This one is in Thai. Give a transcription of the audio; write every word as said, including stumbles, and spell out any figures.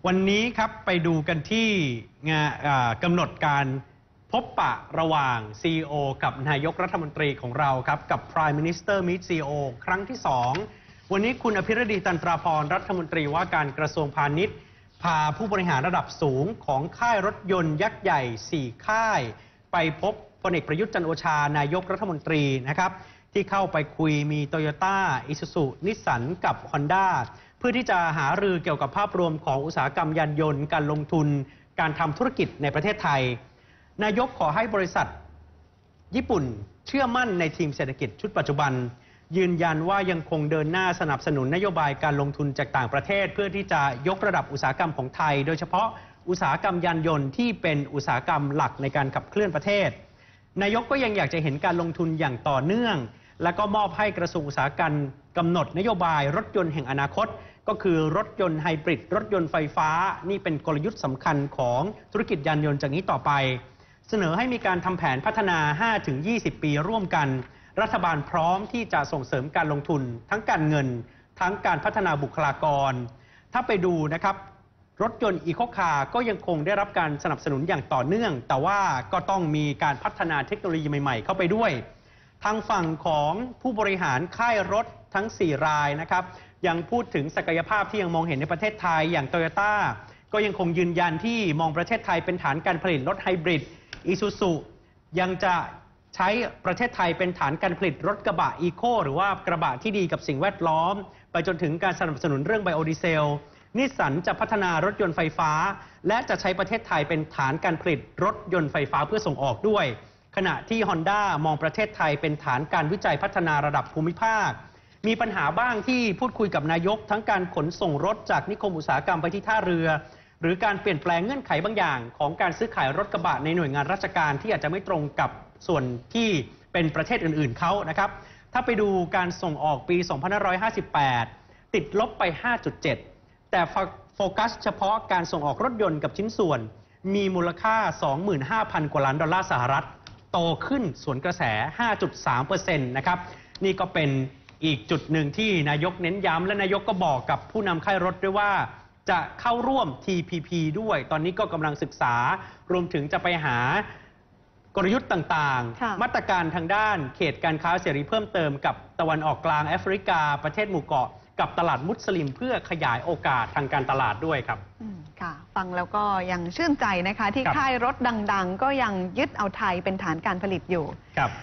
วันนี้ครับไปดูกันที่งานกำหนดการพบปะระหว่าง ซี อี โอ กับนายกรัฐมนตรีของเราครับกับ Prime Minister Meet ซี อี โอ ครั้งที่สองวันนี้คุณอภิรดีตันตราภรณ์รัฐมนตรีว่าการกระทรวงพาณิชย์พาผู้บริหารระดับสูงของค่ายรถยนต์ยักษ์ใหญ่สี่ค่ายไปพบพลเอกประยุทธ์จันทร์โอชานายกรัฐมนตรีนะครับที่เข้าไปคุยมี Toyota Isuzu Nissan กับ Honda เพื่อที่จะหารือเกี่ยวกับภาพรวมของอุตสาหกรรมยานยนต์การลงทุนการทำธุรกิจในประเทศไทยนายกขอให้บริษัทญี่ปุ่นเชื่อมั่นในทีมเศรษฐกิจชุดปัจจุบันยืนยันว่ายังคงเดินหน้าสนับสนุนนโยบายการลงทุนจากต่างประเทศเพื่อที่จะยกระดับอุตสาหกรรมของไทยโดยเฉพาะอุตสาหกรรมยานยนต์ที่เป็นอุตสาหกรรมหลักในการขับเคลื่อนประเทศนายกก็ยังอยากจะเห็นการลงทุนอย่างต่อเนื่องและก็มอบให้กระทรวงอุตสาหกรรมกำหนดนโยบายรถยนต์แห่งอนาคตก็คือรถยนต์ไฮบริดรถยนต์ไฟฟ้านี่เป็นกลยุทธ์สำคัญของธุรกิจยานยนต์จากนี้ต่อไปเสนอให้มีการทำแผนพัฒนา ห้าถึงยี่สิบ ปีร่วมกันรัฐบาลพร้อมที่จะส่งเสริมการลงทุนทั้งการเงินทั้งการพัฒนาบุคลากรถ้าไปดูนะครับรถยนต์อีโคคาร์ก็ยังคงได้รับการสนับสนุนอย่างต่อเนื่องแต่ว่าก็ต้องมีการพัฒนาเทคโนโลยีใหม่ๆเข้าไปด้วยทางฝั่งของผู้บริหารค่ายรถทั้งสี่รายนะครับยังพูดถึงศักยภาพที่ยังมองเห็นในประเทศไทยอย่างโตโยต้าก็ยังคงยืนยันที่มองประเทศไทยเป็นฐานการผลิตรถไฮบริดอีซูซุยังจะใช้ประเทศไทยเป็นฐานการผลิตรถกระบะอีโคหรือว่ากระบะที่ดีกับสิ่งแวดล้อมไปจนถึงการสนับสนุนเรื่องไบโอดีเซลนิสสันจะพัฒนารถยนต์ไฟฟ้าและจะใช้ประเทศไทยเป็นฐานการผลิตรถยนต์ไฟฟ้าเพื่อส่งออกด้วยขณะที่ Honda มองประเทศไทยเป็นฐานการวิจัยพัฒนาระดับภูมิภาคมีปัญหาบ้างที่พูดคุยกับนายกทั้งการขนส่งรถจากนิคมอุตสาหกรรมไปที่ท่าเรือหรือการเปลี่ยนแปลงเงื่อนไขบางอย่างของการซื้อขายรถกระบะในหน่วยงานราชการที่อาจจะไม่ตรงกับส่วนที่เป็นประเทศอื่นๆเขานะครับถ้าไปดูการส่งออกปี สองพันห้าร้อยห้าสิบแปด ติดลบไป ห้าจุดเจ็ด แต่โฟกัสเฉพาะการส่งออกรถยนต์กับชิ้นส่วนมีมูลค่า สองหมื่นห้าพัน กว่าล้านดอลลาร์สหรัฐโตขึ้นสวนกระแส ห้าจุดสามเปอร์เซ็นต์ นะครับนี่ก็เป็นอีกจุดหนึ่งที่นายกเน้นย้ำและนายกก็บอกกับผู้นำค่ายรถด้วยว่าจะเข้าร่วม ที พี พี ด้วยตอนนี้ก็กำลังศึกษารวมถึงจะไปหากลยุทธ์ต่างๆมาตรการทางด้านเขตการค้าเสรีเพิ่มเติมกับตะวันออกกลางแอฟริกาประเทศหมู่เกาะกับตลาดมุสลิมเพื่อขยายโอกาสทางการตลาดด้วยครับค่ะฟังแล้วก็ยังชื่นใจนะคะที่ค่ายรถดังๆก็ยังยึดเอาไทยเป็นฐานการผลิตอยู่ครับ